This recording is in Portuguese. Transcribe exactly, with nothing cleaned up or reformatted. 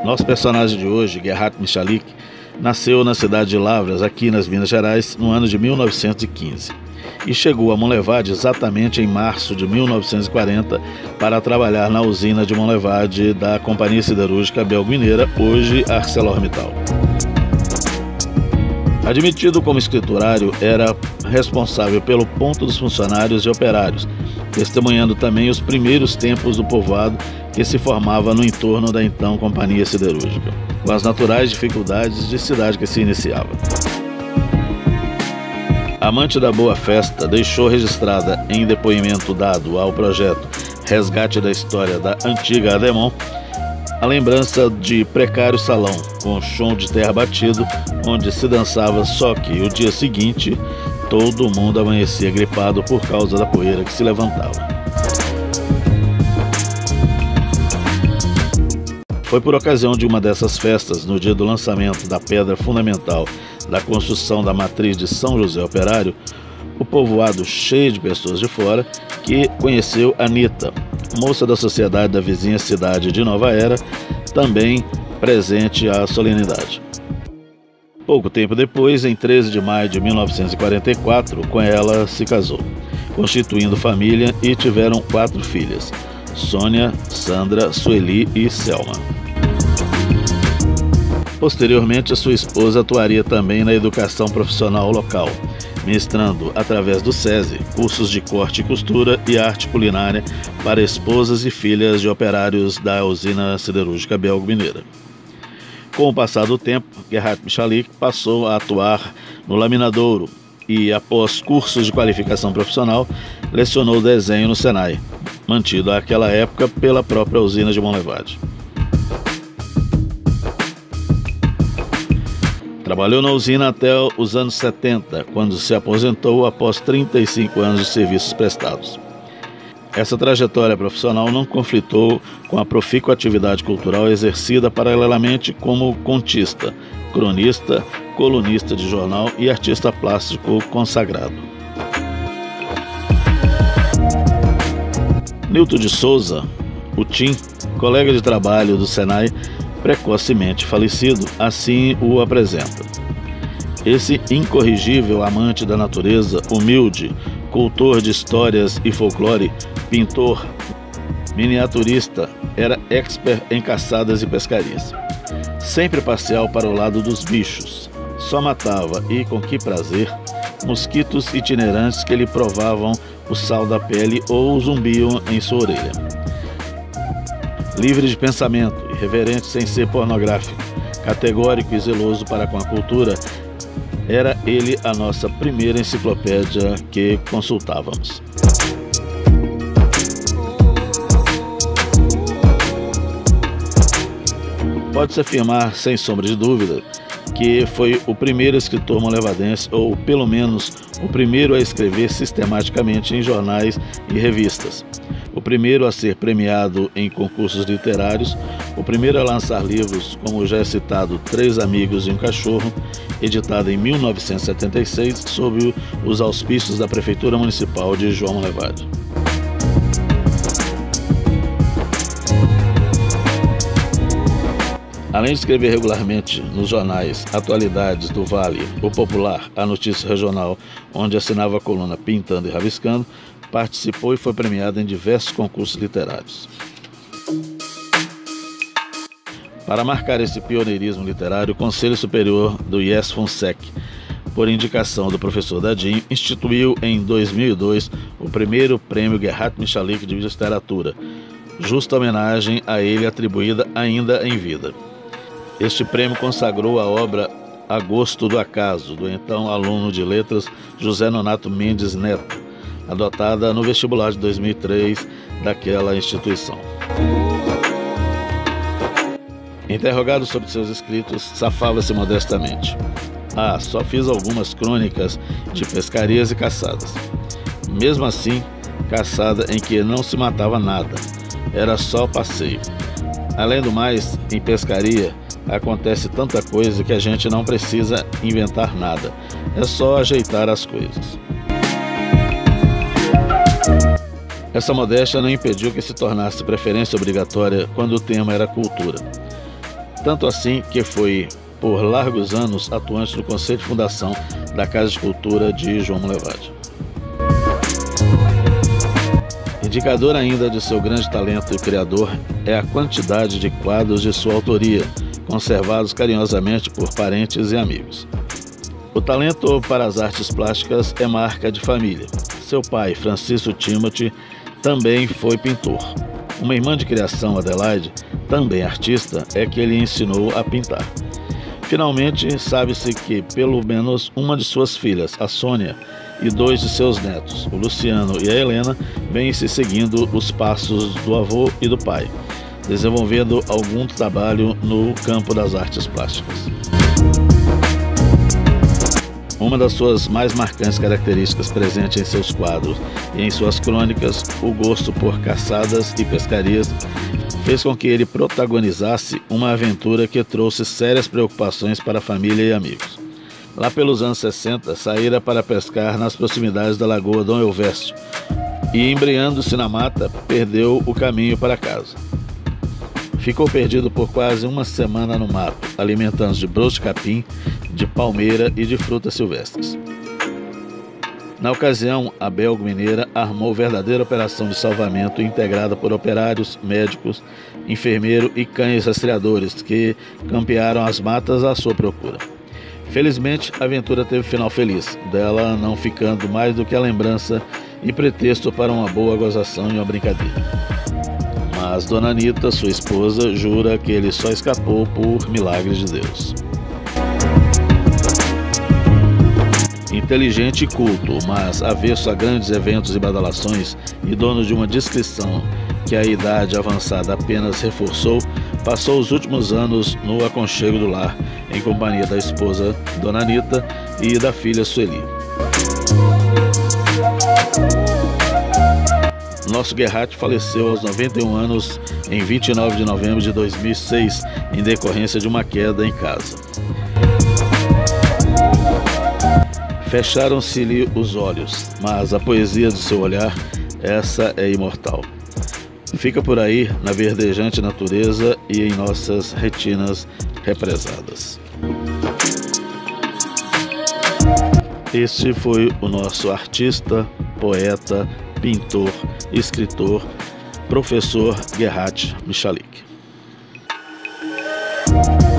Nosso personagem de hoje, Gerhard Michalik, nasceu na cidade de Lavras, aqui nas Minas Gerais, no ano de mil novecentos e quinze. E chegou a Monlevade exatamente em março de mil novecentos e quarenta para trabalhar na usina de Monlevade da Companhia Siderúrgica Belgo-Mineira, hoje ArcelorMittal. Admitido como escriturário, era responsável pelo ponto dos funcionários e operários, testemunhando também os primeiros tempos do povoado que se formava no entorno da então Companhia Siderúrgica, com as naturais dificuldades de cidade que se iniciava. Amante da boa festa, deixou registrada em depoimento dado ao projeto Resgate da História da Antiga Ademon a lembrança de precário salão com chão de terra batido, onde se dançava, só que o dia seguinte todo mundo amanhecia gripado por causa da poeira que se levantava. Foi por ocasião de uma dessas festas, no dia do lançamento da pedra fundamental da construção da matriz de São José Operário, o povoado cheio de pessoas de fora, que conheceu Anita, moça da sociedade da vizinha cidade de Nova Era, também presente à solenidade. Pouco tempo depois, em treze de maio de mil novecentos e quarenta e quatro, com ela se casou, constituindo família, e tiveram quatro filhas: Sônia, Sandra, Sueli e Selma. Posteriormente, a sua esposa atuaria também na educação profissional local, ministrando, através do SESI, cursos de corte e costura e arte culinária para esposas e filhas de operários da usina siderúrgica Belgo-Mineira. Com o passar do tempo, Gerhard Michalik passou a atuar no laminadouro e, após cursos de qualificação profissional, lecionou desenho no Senai, mantido àquela época pela própria usina de Monlevade. Trabalhou na usina até os anos setenta, quando se aposentou após trinta e cinco anos de serviços prestados. Essa trajetória profissional não conflitou com a profícua atividade cultural exercida paralelamente como contista, cronista, colunista de jornal e artista plástico consagrado. Nilton de Souza, o Tim, colega de trabalho do Senai, precocemente falecido, assim o apresenta. Esse incorrigível amante da natureza, humilde, cultor de histórias e folclore, pintor, miniaturista, era expert em caçadas e pescarias. Sempre parcial para o lado dos bichos, só matava, e com que prazer, mosquitos itinerantes que lhe provavam o sal da pele ou zumbiam em sua orelha. Livre de pensamento, irreverente sem ser pornográfico, categórico e zeloso para com a cultura, era ele a nossa primeira enciclopédia que consultávamos. Pode-se afirmar, sem sombra de dúvida, que foi o primeiro escritor monlevadense, ou pelo menos o primeiro a escrever sistematicamente em jornais e revistas, o primeiro a ser premiado em concursos literários, o primeiro a lançar livros como o já citado Três Amigos e um Cachorro, editado em mil novecentos e setenta e seis, sob os auspícios da Prefeitura Municipal de João Monlevade. Além de escrever regularmente nos jornais Atualidades do Vale, O Popular, A Notícia Regional, onde assinava a coluna Pintando e Rabiscando, participou e foi premiado em diversos concursos literários. Para marcar esse pioneirismo literário, o Conselho Superior do I E S FUNSEC, por indicação do professor Dadinho, instituiu em dois mil e dois o primeiro prêmio Gerhard Michalik de literatura, justa homenagem a ele atribuída ainda em vida. Este prêmio consagrou a obra A Gosto do Acaso, do então aluno de letras José Nonato Mendes Neto, adotada no vestibular de dois mil e três daquela instituição. Interrogado sobre seus escritos, safava-se modestamente. Ah, só fiz algumas crônicas de pescarias e caçadas. Mesmo assim, caçada em que não se matava nada, era só passeio. Além do mais, em pescaria, acontece tanta coisa que a gente não precisa inventar nada, é só ajeitar as coisas. Essa modéstia não impediu que se tornasse preferência obrigatória quando o tema era cultura. tanto assim que foi por largos anos atuante no Conselho de Fundação da Casa de Cultura de João Monlevade. Indicador ainda de seu grande talento e criador é a quantidade de quadros de sua autoria, conservados carinhosamente por parentes e amigos. O talento para as artes plásticas é marca de família. Seu pai, Francisco Timothy, também foi pintor. Uma irmã de criação, Adelaide, também artista, é que ele ensinou a pintar. Finalmente, sabe-se que pelo menos uma de suas filhas, a Sônia, e dois de seus netos, o Luciano e a Helena, vêm se seguindo os passos do avô e do pai, desenvolvendo algum trabalho no campo das artes plásticas. Uma das suas mais marcantes características presente em seus quadros e em suas crônicas, o gosto por caçadas e pescarias, fez com que ele protagonizasse uma aventura que trouxe sérias preocupações para a família e amigos. Lá pelos anos sessenta, saíra para pescar nas proximidades da Lagoa Dom Elvésio e, embreando-se na mata, perdeu o caminho para casa. Ficou perdido por quase uma semana no mato, alimentando-se de broto de capim, de palmeira e de frutas silvestres. Na ocasião, a Belgo Mineira armou verdadeira operação de salvamento integrada por operários, médicos, enfermeiro e cães rastreadores que campearam as matas à sua procura. Felizmente, a aventura teve final feliz, dela não ficando mais do que a lembrança e pretexto para uma boa gozação e uma brincadeira. Mas Dona Anita, sua esposa, jura que ele só escapou por milagres de Deus. Inteligente e culto, mas avesso a grandes eventos e badalações e dono de uma discrição que a idade avançada apenas reforçou, passou os últimos anos no aconchego do lar, em companhia da esposa Dona Anita e da filha Sueli. Nosso Guerratti faleceu aos noventa e um anos em vinte e nove de novembro de dois mil e seis, em decorrência de uma queda em casa. Fecharam-se-lhe os olhos, mas a poesia do seu olhar, essa é imortal. Fica por aí na verdejante natureza e em nossas retinas represadas. Este foi o nosso artista, poeta, pintor, escritor, professor Guerratti Michalik.